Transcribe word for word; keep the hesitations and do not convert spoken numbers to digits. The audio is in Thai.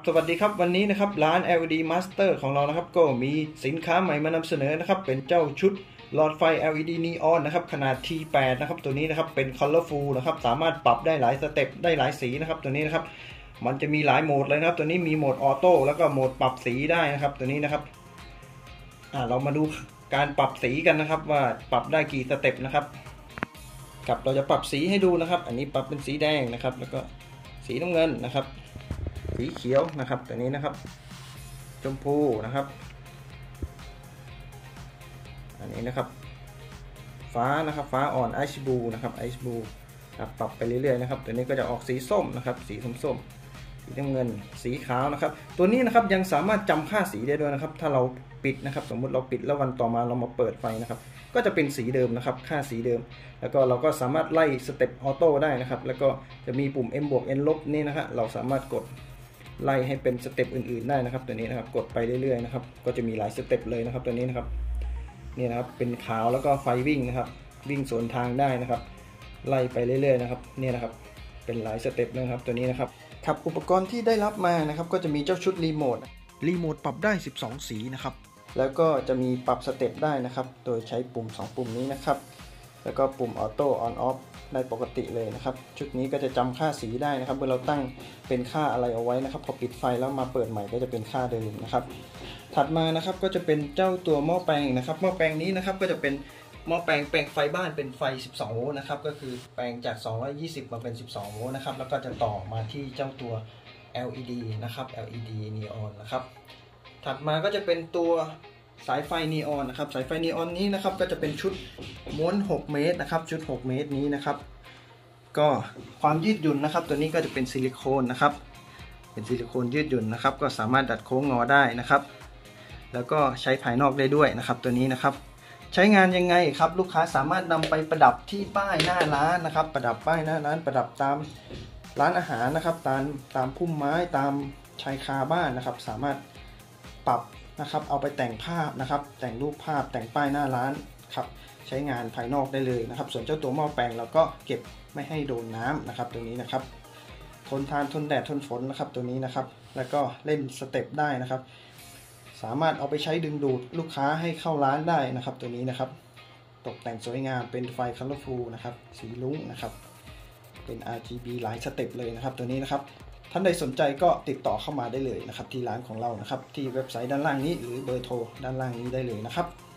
สวัสดีครับวันนี้นะครับร้าน แอล อี ดี Master ของเรานะครับก็มีสินค้าใหม่มานำเสนอนะครับเป็นเจ้าชุดหลอดไฟ แอล อี ดี Neon นะครับขนาด ที แปด นะครับตัวนี้นะครับเป็น Colorful นะครับสามารถปรับได้หลายสเต็ปได้หลายสีนะครับตัวนี้นะครับมันจะมีหลายโหมดเลยนะครับตัวนี้มีโหมดออโต้แล้วก็โหมดปรับสีได้นะครับตัวนี้นะครับอ่าเรามาดูการปรับสีกันนะครับว่าปรับได้กี่สเต็ปนะครับกับเราจะปรับสีให้ดูนะครับอันนี้ปรับเป็นสีแดงนะครับแล้วก็สีน้ำเงินนะครับสีเขียวนะครับตัวนี้นะครับชมพูนะครับอันนี้นะครับฟ้านะครับฟ้าอ่อนไอซ์บลูนะครับไอซ์บลูปรับไปเรื่อยๆนะครับตัวนี้ก็จะออกสีส้มนะครับสีส้มๆสีน้ำเงินสีขาวนะครับตัวนี้นะครับยังสามารถจำค่าสีได้ด้วยนะครับถ้าเราปิดนะครับสมมุติเราปิดแล้ววันต่อมาเรามาเปิดไฟนะครับก็จะเป็นสีเดิมนะครับค่าสีเดิมแล้วก็เราก็สามารถไล่สเต็ปออโต้ได้นะครับแล้วก็จะมีปุ่ม M บวก N ลบนี่นะฮะเราสามารถกดไล่ให้เป็นสเต็ปอื่นๆได้นะครับตัวนี้นะครับกดไปเรื่อยๆนะครับก็จะมีหลายสเต็ปเลยนะครับตัวนี้นะครับนี่นะครับเป็นขาวแล้วก็ไฟวิ่งนะครับวิ่งสวนทางได้นะครับไล่ไปเรื่อยๆนะครับนี่นะครับเป็นหลายสเต็ปนะครับตัวนี้นะครับครับอุปกรณ์ที่ได้รับมานะครับก็จะมีเจ้าชุดรีโมทรีโมทปรับได้สิบสองสีนะครับแล้วก็จะมีปรับสเต็ปได้นะครับโดยใช้ปุ่มสองปุ่มนี้นะครับแล้วก็ปุ่มออโต้ออนออฟได้ปกติเลยนะครับชุดนี้ก็จะจำค่าสีได้นะครับเมื่อเราตั้งเป็นค่าอะไรเอาไว้นะครับพอปิดไฟแล้วมาเปิดใหม่ก็จะเป็นค่าเดิมนะครับถัดมานะครับก็จะเป็นเจ้าตัวหม้อแปลงนะครับหม้อแปลงนี้นะครับก็จะเป็นหม้อแปลงแปลงไฟบ้านเป็นไฟสิบสองโวลต์นะครับก็คือแปลงจากสองร้อยยี่สิบมาเป็นสิบสองโวลต์นะครับแล้วก็จะต่อมาที่เจ้าตัว แอล อี ดี นะครับ แอล อี ดี Neon นะครับถัดมาก็จะเป็นตัวสายไฟนีออนนะครับสายไฟนีออนนี้นะครับก็จะเป็นชุดม้วนหกเมตรนะครับชุดหกเมตรนี้นะครับก็ความยืดหยุ่นนะครับตัวนี้ก็จะเป็นซิลิโคนนะครับเป็นซิลิโคนยืดหยุ่นนะครับก็สามารถดัดโค้งงอได้นะครับแล้วก็ใช้ภายนอกได้ด้วยนะครับตัวนี้นะครับใช้งานยังไงครับลูกค้าสามารถนำไปประดับที่ป้ายหน้าร้านนะครับประดับป้ายหน้าร้านประดับตามร้านอาหารนะครับตามตามพุ่มไม้ตามชายคาบ้านนะครับสามารถปรับนะครับเอาไปแต่งภาพนะครับแต่งรูปภาพแต่งป้ายหน้าร้านครับใช้งานภายนอกได้เลยนะครับส่วนเจ้าตัวหม้อแปลงเราก็เก็บไม่ให้โดนน้ำนะครับตัวนี้นะครับทนทานทนแดดทนฝนนะครับตัวนี้นะครับแล้วก็เล่นสเต็ปได้นะครับสามารถเอาไปใช้ดึงดูดลูกค้าให้เข้าร้านได้นะครับตัวนี้นะครับตกแต่งสวยงามเป็นไฟ Colorful นะครับสีลุ้งนะครับเป็น อาร์ จี บี หลายสเต็ปเลยนะครับตัวนี้นะครับท่านใดสนใจก็ติดต่อเข้ามาได้เลยนะครับที่ร้านของเรานะครับที่เว็บไซต์ด้านล่างนี้หรือเบอร์โทรด้านล่างนี้ได้เลยนะครับ